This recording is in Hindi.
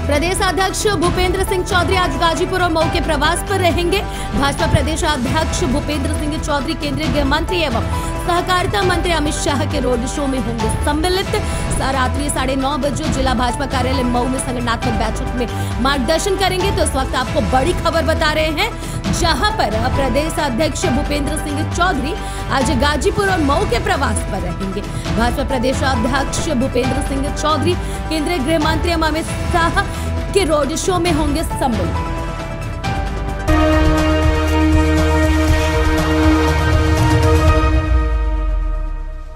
प्रदेश अध्यक्ष भूपेंद्र सिंह चौधरी आज गाजीपुर और मऊ के प्रवास पर रहेंगे। भाजपा प्रदेश अध्यक्ष भूपेंद्र सिंह चौधरी केंद्रीय गृह मंत्री एवं सहकारिता मंत्री अमित शाह के रोड शो में होंगे सम्मिलित। रात्रि 9:30 बजे जिला भाजपा कार्यालय मऊ में संगठनात्मक बैठक में मार्गदर्शन करेंगे। तो इस वक्त आपको बड़ी खबर बता रहे हैं, जहां पर प्रदेश अध्यक्ष भूपेंद्र सिंह चौधरी आज गाजीपुर और मऊ के प्रवास पर रहेंगे। भाजपा प्रदेश अध्यक्ष भूपेंद्र सिंह चौधरी केंद्रीय गृह मंत्री अमित शाह के रोड शो में होंगे सम्मिलित।